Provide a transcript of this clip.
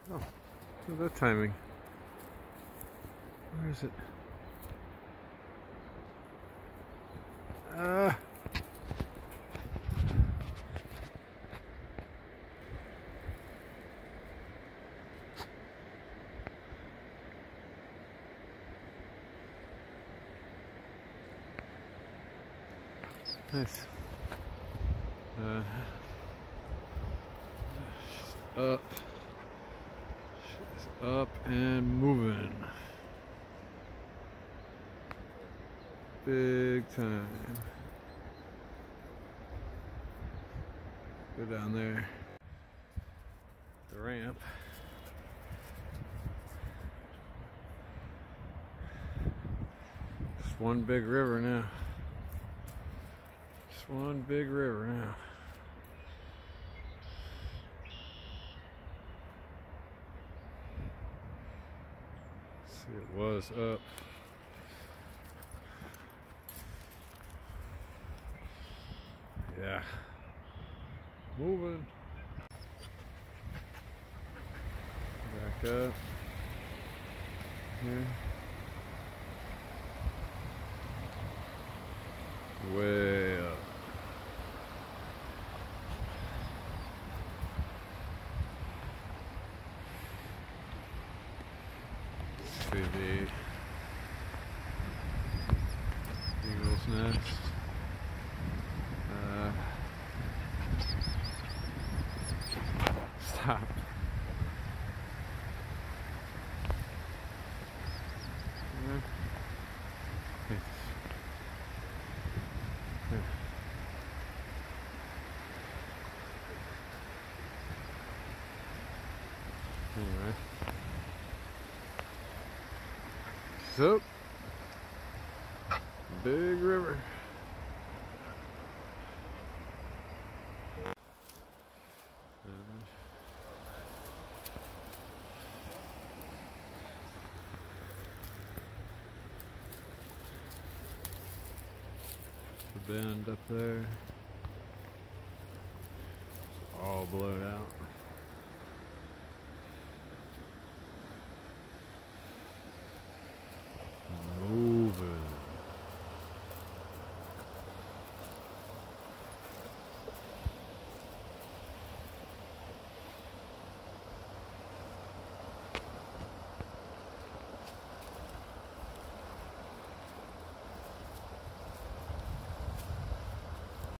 Oh, look at that timing. Where is it? Nice. Up. She's up and moving. Big time. Go down there. The ramp. Just one big river now. Just one big river now. See, it was up. Yeah. Moving. Back up. Here. Way up. See the eagle's nest. Stop. Anyway. So, big river. The bend up there, all blown out.